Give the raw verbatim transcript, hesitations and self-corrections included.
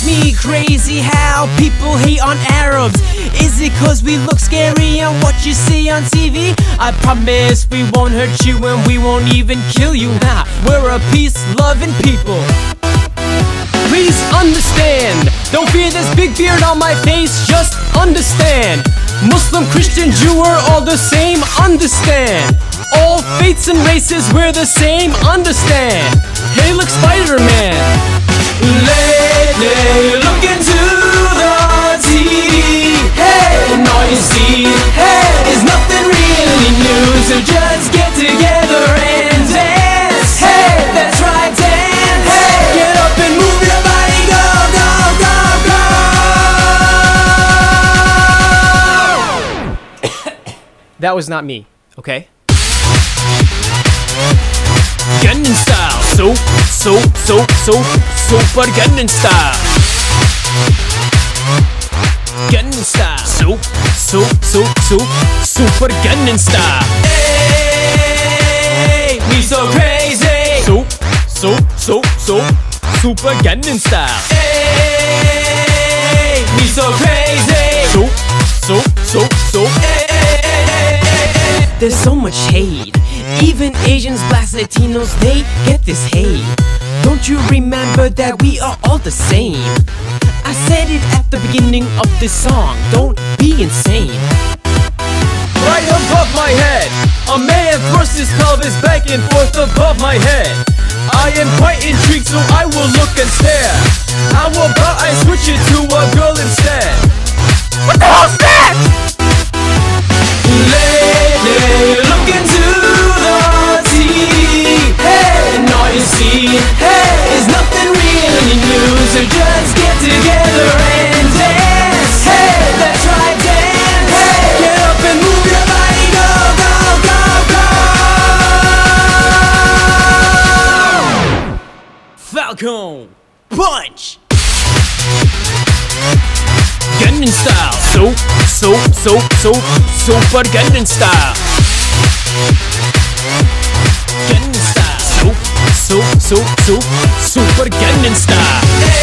drives me crazy how people hate on Arabs. Is it cause we look scary on what you see on T V? I promise we won't hurt you and we won't even kill you. Nah, we're a peace-loving people. Please understand, don't fear this big beard on my face, just understand. Muslim, Christian, Jew, we're all the same, understand. All faiths and races, we're the same, understand. Hey, look, Spider-Man. Lately, look into the T V. Hey, and all you see, hey, is nothing really new. So just get together and dance. Hey, that's right, dance. Hey, get up and move your body, go, go, go, go. That was not me, okay? Gangnam Style, so, so, so, so, super Gangnam Style. Gangnam Style, so, so, so, so, super Gangnam Style. Hey, we so crazy. So, so, so, so, super Gangnam Style. Hey, we so crazy. So, so, so, so. There's so much hate. Even Asians, blacks, Latinos, they get this hate. Don't you remember that we are all the same? I said it at the beginning of this song, don't be insane. Right above my head, a man thrusts his pelvis back and forth above my head. I am quite intrigued, so I will look and stare. How about I switch it to a girl instead? What the hell's that? Lately, look into the T V. Hey, and all you see, hey, is nothing really new. So just get together and dance. Hey, that's right, dance. Hey, get up and move your body, go, go, go, go. Falcon Punch. Gangnam Style, so, so, so, so, super Gangnam Style. Gangnam Style, so, so, so, so, super Gangnam Style.